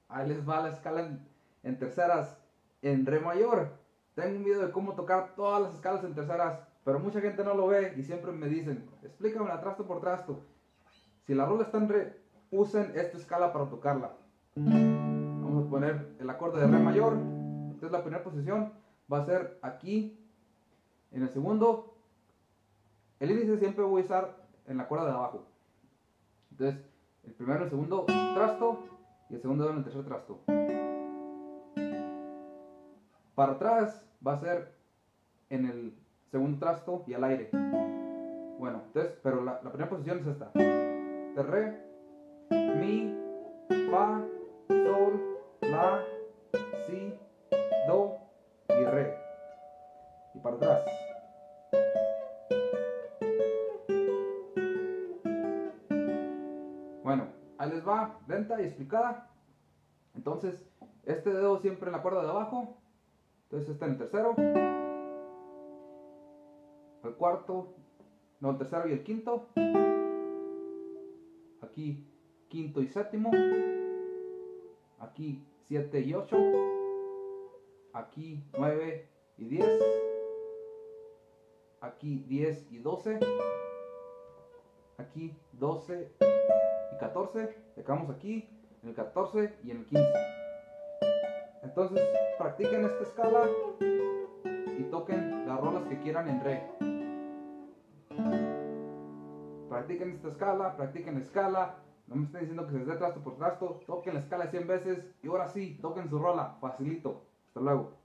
Ahí les va la escala en terceras en re mayor. Tengo un video de cómo tocar todas las escalas en terceras, pero mucha gente no lo ve y siempre me dicen, explícamela trasto por trasto. Si la rola está en re, usen esta escala para tocarla. Vamos a poner el acorde de re mayor. Entonces la primera posición va a ser aquí. En el segundo, el índice siempre voy a usar en la cuerda de abajo. Entonces, el primero, el segundo trasto y el segundo en el tercer trasto. Para atrás va a ser en el segundo trasto y al aire. Bueno, entonces, pero la primera posición es esta. De re, mi, fa, sol, la, si, do y re. Y para atrás. Bueno, ahí les va, lenta y explicada. Entonces, este dedo siempre en la cuerda de abajo. Entonces está en el tercero, el cuarto, no, el tercero y el quinto. Aquí quinto y séptimo. Aquí 7 y 8. Aquí 9 y 10. Aquí 10 y 12. Aquí 12 y 14. Dejamos aquí en el 14 y en el 15. Entonces practiquen esta escala y toquen las rolas que quieran en re. Practiquen esta escala, practiquen la escala. No me estén diciendo que se les dé trasto por trasto. Toquen la escala 100 veces y ahora sí, toquen su rola, facilito. Hasta luego.